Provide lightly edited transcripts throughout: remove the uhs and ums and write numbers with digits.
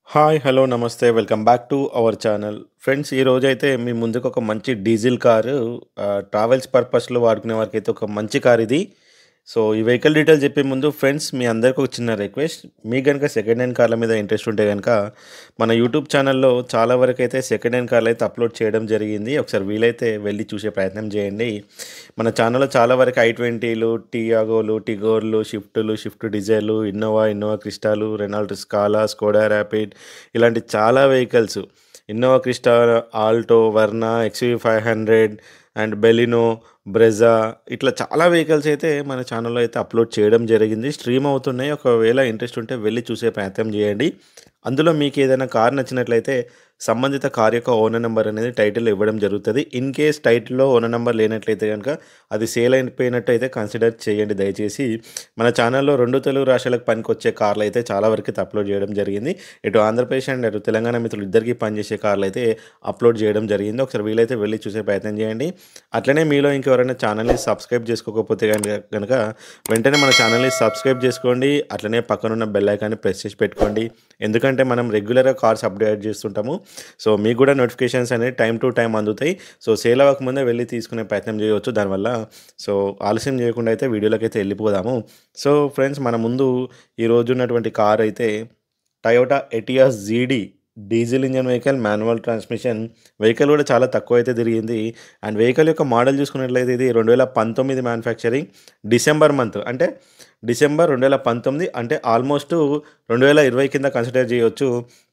Hi! Hello! Namaste. Welcome back to our channel. Friends ఈరోజైతే మీ ముందుకు ఒక మంచి డీజిల్ కారు ట్రావెల్స్ పర్పస్‌లో వాడుకునే వారికైతే ఒక మంచి కార్ ఇది. సో, ఈ వెహికల్ డీటెయిల్స్ చెప్పే ముందు ఫ్రెండ్స్ మీ అందరికి ఒక చిన్న రిక్వెస్ట్. మీకు గనుక సెకండ్ హ్యాండ్ కార్ల మీద ఇంట్రెస్ట్ ఉంటే గనుక మన యూట్యూబ్ ఛానల్‌లో చాలా వరకైతే సెకండ్ హ్యాండ్ కార్లయితే అప్‌లోడ్ చేయడం జరిగింది. ఒకసారి వీలైతే వెళ్లి చూసే ప్రయత్నం చేయండి. మన ఛానల్‌లో చాలా వరకు ఐ20లు, టియాగోలు, టిగోర్లు, స్విఫ్టులు, స్విఫ్ట్ డిజైర్లు, ఇన్నోవా క్రిస్టాలు, రెనాల్ట్ స్కాలా, స్కోడా ర్యాపిడ్ ఇలాంటి చాలా vehicles Innova Crysta, Alto, Verna, XV 500 and Baleno, Brezza ఇట్లా చాలా వెహికల్స్ అయితే మన ఛానల్‌లో అయితే అప్‌లోడ్ చేయడం జరిగింది. స్ట్రీమ్ అవుతున్నాయి. ఒకవేళ ఇంట్రెస్ట్ ఉంటే వెళ్లి చూసే ప్రయత్నం చేయండి. అందులో మీకు ఏదైనా కార్ నచ్చినట్లయితే సంబంధిత కార్ యొక్క ఓనర్ నంబర్ అనేది టైటిల్‌లో ఇవ్వడం జరుగుతది. ఇన్ కేస్ టైటిల్‌లో ఓనర్ నంబర్ లేనట్లయితే గనుక అది సేల్ అయిపోయినట్టు అయితే కన్సిడర్ చేయండి దయచేసి. మన ఛానల్‌లో 2 తెలుగు రాష్ట్రాలకు పనికొచ్చే కార్లయితే చాలా వరకైతే అప్‌లోడ్ చేయడం జరిగింది. ఇటు ఆంధ్రప్రదేశ్ అండ్ అటు తెలంగాణ మిత్రులు ఇద్దరికీ పనిచేసే కార్లయితే అప్‌లోడ్ చేయడం జరిగింది. ఒకసారి వీలైతే వెళ్లి చూసే ప్రయత్నం చేయండి. అట్లనే మీలో ఇంకెవరైనా ఛానల్‌ని సబ్స్క్రైబ్ చేసుకోకపోతే గనక వెంటనే మన ఛానల్‌ని సబ్స్క్రైబ్ చేసుకోండి. అట్లనే పక్కనున్న బెల్ ఐకాన్‌ని ప్రెస్ చేసి పెట్టుకోండి. ఎందుకంటే మనం రెగ్యులర్‌గా కార్స్ అప్డేట్ చేస్తుంటాము. సో, మీకు కూడా నోటిఫికేషన్స్ అనేవి టైమ్ టు టైమ్ అందుతాయి. సో, సేల్ అవ్వకముందే వెళ్లి తీసుకునే ప్రయత్నం చేయవచ్చు దానివల్ల. సో, ఆలస్యం చేయకుండా అయితే వీడియోలోకైతే వెళ్ళిపోదాము. సో, ఫ్రెండ్స్ మన ముందు ఈరోజు ఉన్నటువంటి కార్ అయితే Toyota Etios GD diesel engine vehicle, manual transmission vehicle కూడా చాలా తక్కువ అయితే తిరిగింది. అండ్ వెహికల్ యొక్క మోడల్ చూసుకున్నట్లయితే ఇది 2019 మ్యానుఫ్యాక్చరింగ్ డిసెంబర్ మంత్ అంటే డిసెంబర్ 2019 అంటే ఆల్మోస్ట్ 2020 కింద కన్సిడర్ చేయొచ్చు.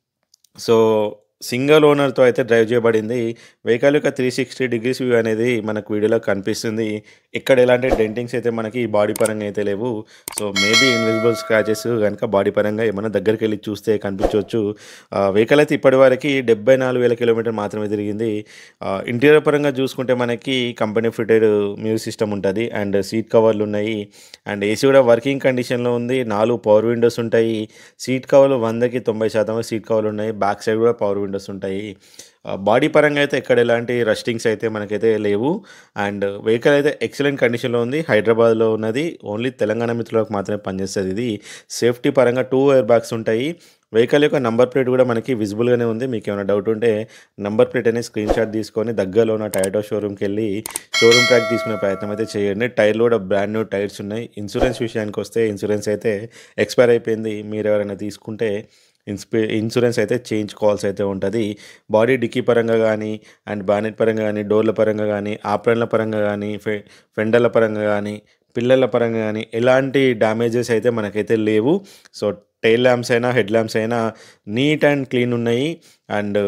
సో, సింగిల్ ఓనర్‌తో అయితే డ్రైవ్ చేయబడింది. వెహికల్ యొక్క 360 డిగ్రీస్ వ్యూ అనేది మనకు వీడియోలో కనిపిస్తుంది. ఇక్కడ ఎలాంటి డెంటింగ్స్ అయితే మనకి బాడీ పరంగా అయితే లేవు. సో, మేబీ ఇన్విజిబుల్ స్క్రాచెస్ గనుక బాడీ పరంగా ఏమన్నా దగ్గరికెళ్లి చూస్తే కనిపించొచ్చు. వెహికల్ అయితే ఇప్పటివరకి 74,000 కిలోమీటర్లు మాత్రమే తిరిగింది. ఇంటీరియర్ పరంగా చూసుకుంటే మనకి కంపెనీ ఫిటెడ్ మ్యూజిక్ సిస్టమ్ ఉంటది. అండ్ సీట్ కవర్లు ఉన్నాయి. అండ్ ఏసీ కూడా వర్కింగ్ కండిషన్‌లో ఉంది. 4 పవర్ విండోస్ ఉంటాయి. సీట్ కవర్లు 100కి 90% సీట్ కవర్లు ఉన్నాయి. బ్యాక్ సైడ్ కూడా పవర్ విండోస్ ఉంటాయి. బాడీ పరంగా అయితే ఎక్కడ ఎలాంటి రస్టింగ్స్ అయితే మనకైతే లేవు. అండ్ వెహికల్ అయితే ఎక్సలెంట్ కండిషన్‌లో ఉంది. హైదరాబాద్‌లో ఉన్నది. ఓన్లీ తెలంగాణ మిత్రులకు మాత్రమే పనిచేస్తది ఇది. సేఫ్టీ పరంగా 2 ఎయిర్ బ్యాగ్స్ ఉంటాయి. వెహికల్ యొక్క నంబర్ ప్లేట్ కూడా మనకి విజిబుల్‌గానే ఉంది. మీకేమైనా డౌట్ ఉంటే నంబర్ ప్లేట్ అనేది స్క్రీన్‌షాట్ తీసుకొని దగ్గరలో ఉన్న టయోటా షోరూమ్‌కెళ్ళి షోరూమ్ ట్రాక్ తీసుకునే ప్రయత్నం అయితే చేయండి. టైర్లు కూడా బ్రాండ్ న్యూ టైర్స్ ఉన్నాయి. ఇన్సూరెన్స్ విషయానికొస్తే ఇన్సూరెన్స్ అయితే ఎక్స్‌పైర్ అయిపోయింది. మీరెవరైనా తీసుకుంటే ఇన్సూరెన్స్ అయితే చేయించుకోవాల్సి అయితే ఉంటది. బాడీ డిక్కీ పరంగా గానీ, అండ్ బానెట్ పరంగా గానీ, డోర్ల పరంగా గానీ, ఆప్రాన్ల పరంగా గానీ, ఫెండర్ల పరంగా గానీ, పిల్లర్ల పరంగా గానీ ఎలాంటి డ్యామేజెస్ అయితే మనకైతే లేవు. సో, టెయిల్ ల్యాంప్స్ అయినా, హెడ్ ల్యాంప్స్ అయినా నీట్ అండ్ క్లీన్ ఉన్నాయి. అండ్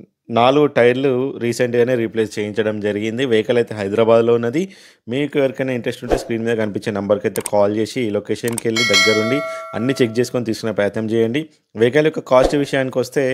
4 టైర్లు రీసెంట్‌గానే రీప్లేస్ చేయించడం జరిగింది. వెహికల్ అయితే హైదరాబాద్‌లో ఉన్నది. మీకు ఎవరికైనా ఇంట్రెస్ట్ ఉంటే స్క్రీన్ మీద కనిపించే నంబర్‌కైతే కాల్ చేసి లొకేషన్‌కెళ్ళి దగ్గరుండి అన్నీ చెక్ చేసుకొని తీసుకునే ప్రయత్నం చేయండి. వెహికల్ యొక్క కాస్ట్ విషయానికొస్తే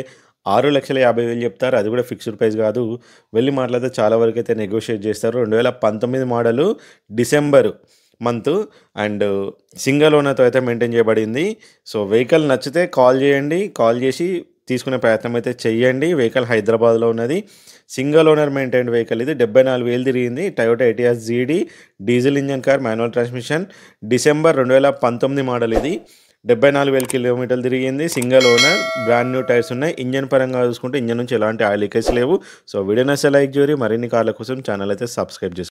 6,50,000 చెప్తారు. అది కూడా ఫిక్స్డ్ ప్రైస్ కాదు. వెళ్లి మాట్లాడితే చాలా వరకైతే నెగోషియేట్ చేస్తారు. 2019 model December month and single ఓనర్‌తో అయితే మెయింటైన్ చేయబడింది. సో, వెహికల్ నచ్చితే కాల్ చేయండి. కాల్ చేసి తీసుకునే ప్రయత్నం అయితే చెయ్యండి. వెహికల్ హైదరాబాద్‌లో ఉన్నది. సింగిల్ ఓనర్ మెయింటైన్డ్ వెహికల్ ఇది. 74,000 తిరిగింది. Toyota Etios GD diesel engine car, manual transmission December 2019 model ఇది. 74,000 కిలోమీటర్లు తిరిగింది. Single owner, brand new tyres ఉన్నాయి. ఇంజిన్ పరంగా చూసుకుంటే ఇంజిన్ నుంచి ఎలాంటి ఆయిల్ లీకేజ్ లేవు. సో, వీడియో నచ్చితే లైక్ చేయండి. మరిన్ని కార్ల కోసం ఛానల్ అయితే సబ్స్క్రైబ్ చేసుకోండి.